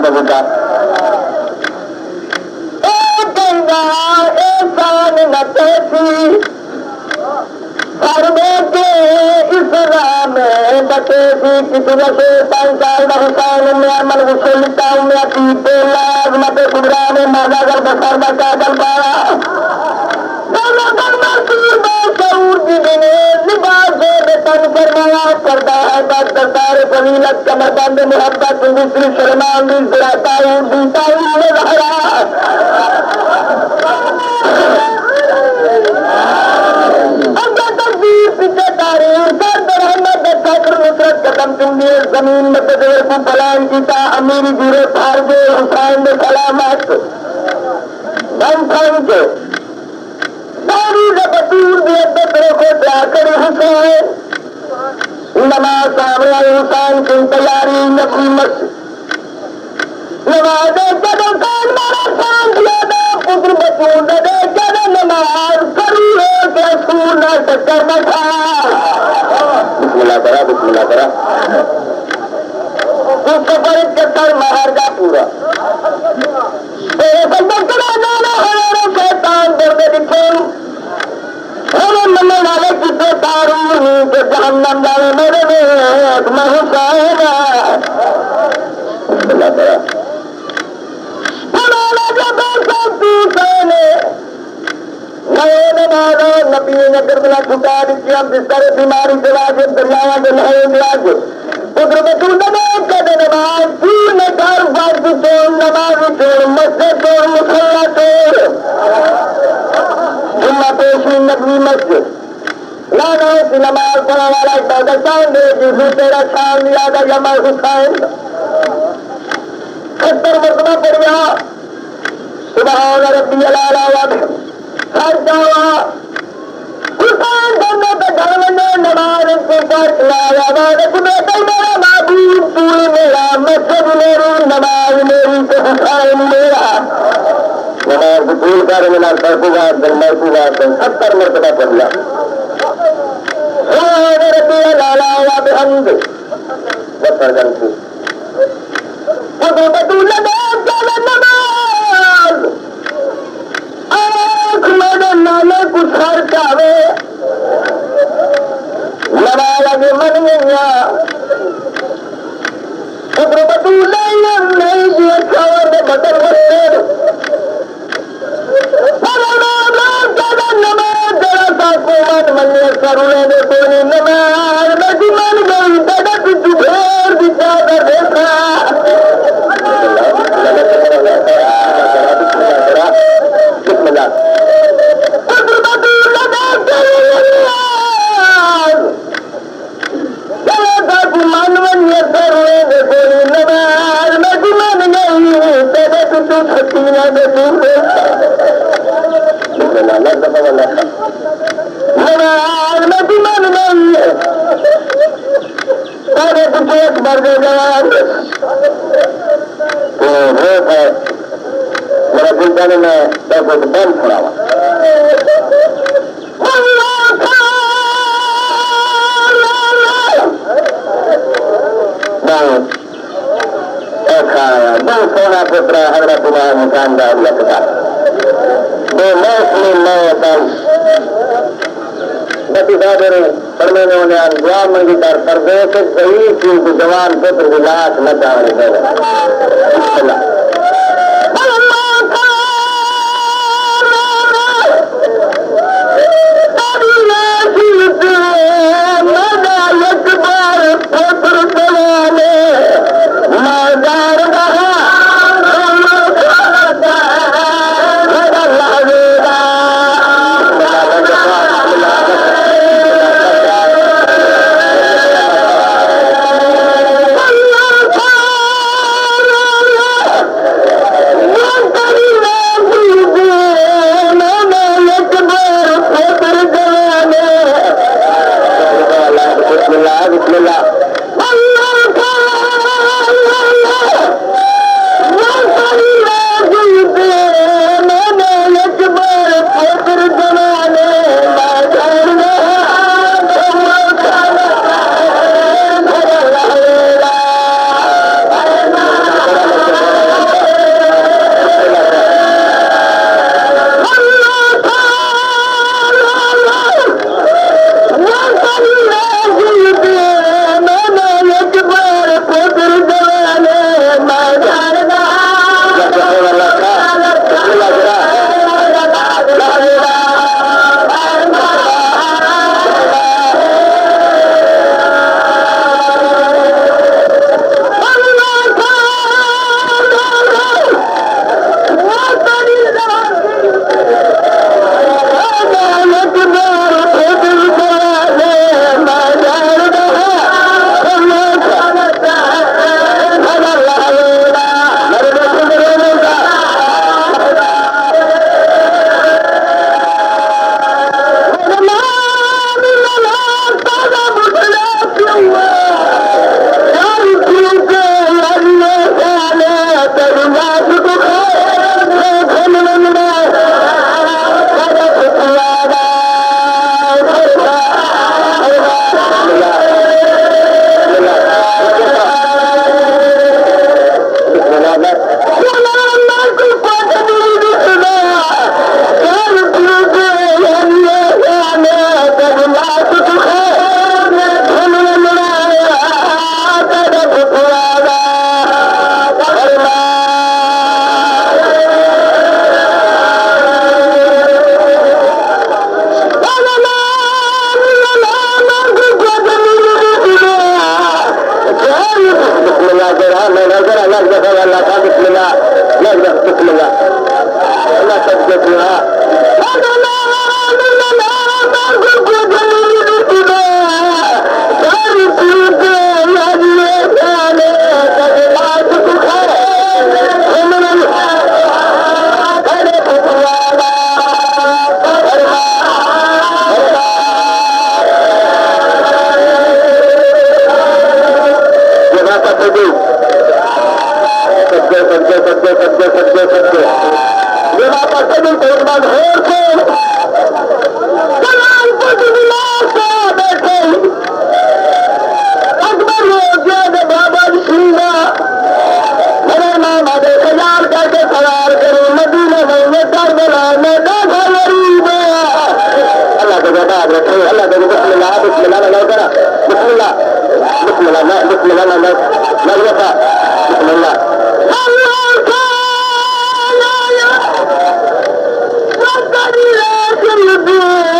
का इस्लाम बटे थी किसी से पंचायत हुसैन में अमल वसूलता हूँ मैं पीते लाजमत खुदरा में मादागर बसर बचा चल पाया तन फरमाया करता है सरकार फजीलत कमरबंद मोहब्बत दूसरी सलमान दिलाता हूँ जीता हूँ कदम चुंगे जमीन में देर को पलायन कीता अमीरी जीरो फारजे हुसैन ने सलामत दम खान के सारी बतूर दिए तरह को जाकर हुसैन नमाज सामने हुसैन की तैयारी नबी मस्जिद नमाज कदम खान मारा खान दिया पुत्र बतूर दे कदम नमाज करी है कि सूर न चक्कर न खा बिस्मिल्लाह करा उसको बड़े चक्कर मार का पूरा शैतान दर्द दिखे हमें मरने वाले कितने तारू जो जहन्नम डाले मेरे में हुसैन बिस्मिल्लाह करा हमारा जब नबी ने करबला झुका दी हम बिस्तर बीमारी चला के दरिया के नए इलाज उधर में तू नमाज पूर्ण ने कर फर्ज तोड़ नमाज तोड़ मस्जिद तोड़ मुसल्ला तोड़ जुम्मा पेशी नबी मस्जिद लाना की नमाज पढ़ने वाला पाकिस्तान दे जिसने तेरा शान लिया था जमा हुसैन 70 मरतबा पड़ गया सुभान रब्बी अला हर जावा हुसैन करने पे घर में नमाज के पर लाया मेरा महबूब तू मेरा मस्जिद मेरी नमाज मेरी तो हुसैन मेरा नमाज भूल कर मिला सरकुगा महसूगा 70 मरतबा पड़ गया सुभान रब्बी अला बिहम्द बतर करती नाले कुछ हर चावे लड़ाया के मन गया उधर बतूले नहीं दिए खबर में बदल गए नमाज जरा सा कोमत मन करुणे ने कोई नमाज नदी मन गई दादा कुछ घेर दिखा देखा मेरा दिल जाने में बहुत बंद खड़ा हुआ दो सोना पुत्र हजरत इमाम कामदार लगता दो मौसमी मौतम बतिदादरे पढ़ने में उन्हें दुआ मंगी कर परदेश सही चीज जवान पुत्र की लाश न जाने देगा अल्लाह का बिस्मिल्लाह बिस्मिल्लाह अल्लाह सबके पूरा बिस्मिल्लाह